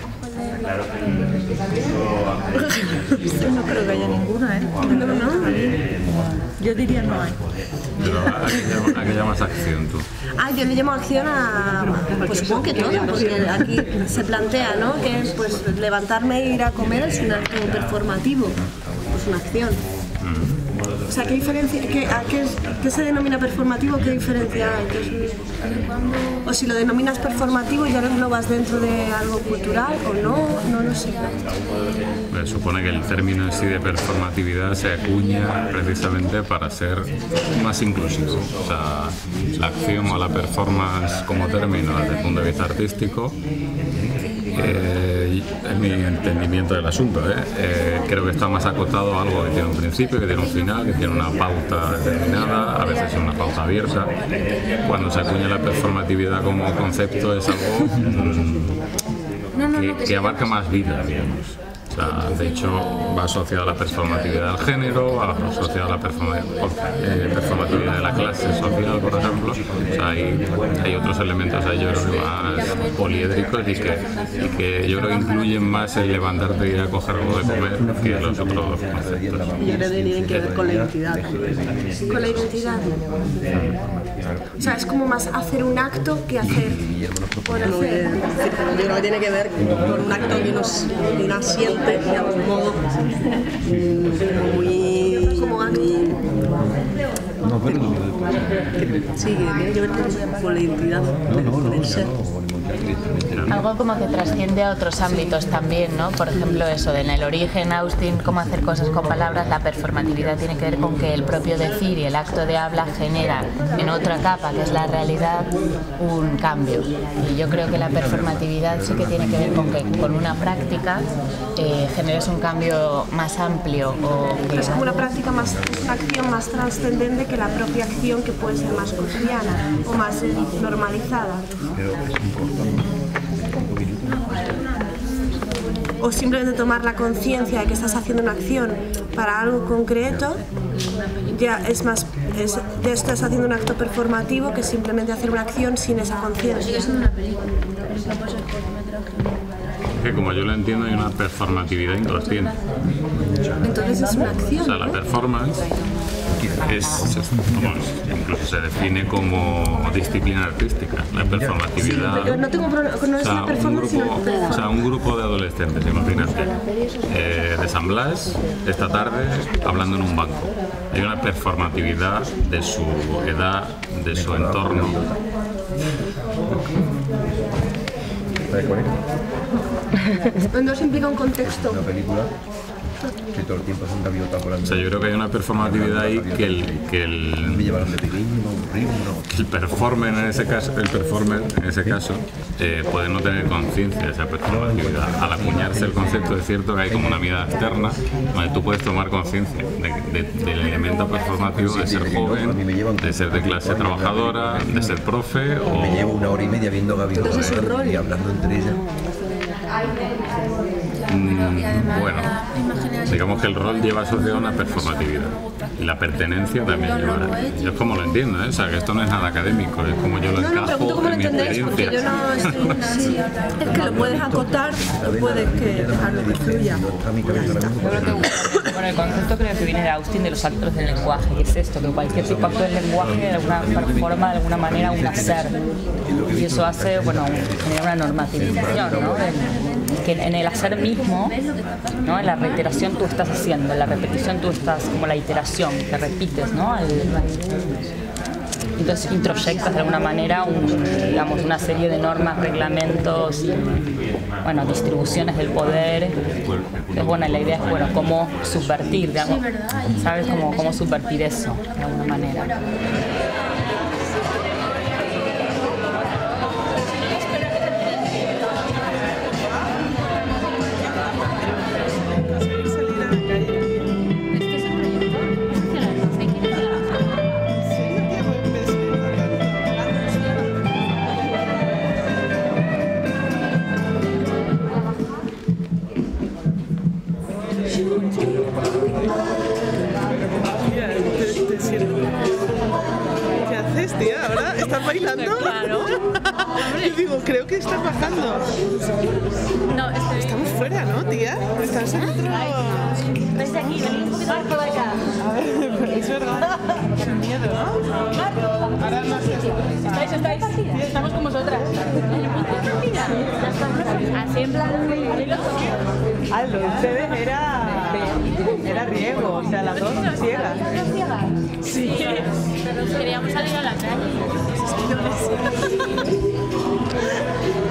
S12: No creo que haya ninguna, ¿eh?
S7: No, no.
S12: Yo diría no hay.
S2: Pero ¿a qué llamas, a qué llamas acción tú?
S7: Ah, yo le llamo acción a, pues supongo que todo, porque aquí se plantea, ¿no? Que pues levantarme e ir a comer es un acto performativo, pues una acción. O sea, ¿qué diferencia, qué, a qué, qué se denomina performativo? ¿Qué diferencia hay? ¿Qué es, o si lo denominas performativo ya no vas dentro de algo cultural o no, no lo sé.
S2: Me supone que el término en sí de performatividad se acuña precisamente para ser más inclusivo. O sea, la acción o la performance como término desde el punto de vista artístico, eh, es mi entendimiento del asunto. ¿eh? Eh, creo que está más acotado a algo que tiene un principio, que tiene un final, que tiene una pauta determinada, a veces una pauta abierta. Cuando se acuña la performatividad como concepto es algo mm, que, que abarca más vida, digamos. O sea, de hecho, va asociado a la performatividad del género, va asociado a la performa, eh, performatividad de la clase social, por ejemplo. O sea, hay, hay otros elementos ahí, yo creo que más poliédricos y que, y que yo creo que incluyen más el levantarte y ir a coger algo de comer que los otros conceptos.
S7: Yo creo que tienen que ver con la identidad. Con la identidad. O sea, es como más hacer un acto que hacer por hacer.
S10: Yo creo que tiene que ver con un acto que nos, que nos siente de algún modo muy...
S7: como acto.
S10: Sí, tiene que ver con, con la identidad, con el ser.
S12: Algo como que trasciende a otros ámbitos también, ¿no? Por ejemplo, eso, de en el origen, Austin, cómo hacer cosas con palabras, la performatividad tiene que ver con que el propio decir y el acto de habla genera en otra capa, que es la realidad, un cambio. Y yo creo que la performatividad sí que tiene que ver con que con una práctica eh, generes un cambio más amplio. O que
S7: es como una práctica más, una acción más trascendente que la propia acción, que puede ser más cotidiana o más eh, normalizada. O simplemente tomar la conciencia de que estás haciendo una acción para algo concreto, ya es más, es, ya estás haciendo un acto performativo que simplemente hacer una acción sin esa conciencia.
S2: Que como yo lo entiendo, hay una performatividad inconsciente.
S7: Entonces es una acción.
S2: O sea, la performance es, es- vamos, incluso se define como disciplina artística, la performatividad.
S7: Pero no tengo problema con no
S2: O
S7: es
S2: sea,
S7: una
S2: un
S7: performance, sino
S2: grupo, o sea, un grupo de adolescentes, imagínate, eh, de San Blas, esta tarde, hablando en un banco. Hay una performatividad de su edad, de su entorno.
S7: no se implica un contexto.
S11: Una película que todo el tiempo es un gaviota por
S2: O sea, yo creo que hay una performatividad ahí que el, que el, que el performer en ese caso, el performer en ese caso eh, puede no tener conciencia de esa performatividad. Al acuñarse el concepto es cierto que hay como una mirada externa donde tú puedes tomar conciencia de, de, del elemento performativo de ser joven, de ser de clase trabajadora, de ser profe o...
S11: Me llevo una hora y media viendo gaviotas y hablando entre ellas.
S2: Mm, bueno, digamos que el rol lleva asociado a una performatividad y la pertenencia también lleva. Yo es como lo entiendo, ¿eh? O sea, que esto no es nada académico, es como yo lo
S7: No, no, pregunto
S2: encajo
S7: cómo lo
S2: en mi
S7: entendéis, porque yo
S2: experiencia.
S7: no estoy... Sí, es que lo puedes acotar o puedes que dejarlo que fluya.
S12: Bueno, el concepto creo que viene de Austin de los actos del lenguaje, que es esto, que cualquier tipo de acto del lenguaje de alguna forma, de alguna manera, un hacer. Y eso hace, bueno, genera una normativización, ¿no? De- que en el hacer mismo, ¿no? En la reiteración tú estás haciendo, en la repetición tú estás como la iteración, que repites, ¿no? El- entonces introyectas de alguna manera un, digamos, una serie de normas, reglamentos y bueno, distribuciones del poder. Entonces, bueno, la idea es bueno, cómo subvertir, digamos, ¿sabes? Cómo, cómo subvertir eso de alguna manera.
S22: ¿Qué haces, tía? ¿Ahora estás bailando? Claro. Y digo, creo que estás bajando.
S14: No, estoy...
S22: Estamos fuera, ¿no, tía? Estás en otro...
S14: Desde aquí, venid un poquito más por acá.
S22: A ver, pero es verdad. Qué miedo, ¿no? Ahora no sé.
S14: ¿Estáis, estáis? Estamos con vosotras. Así en plan...
S20: Ah, lo de ustedes era, era riesgo, o sea, las dos ciegas.
S14: Sí. Queríamos salir a la calle.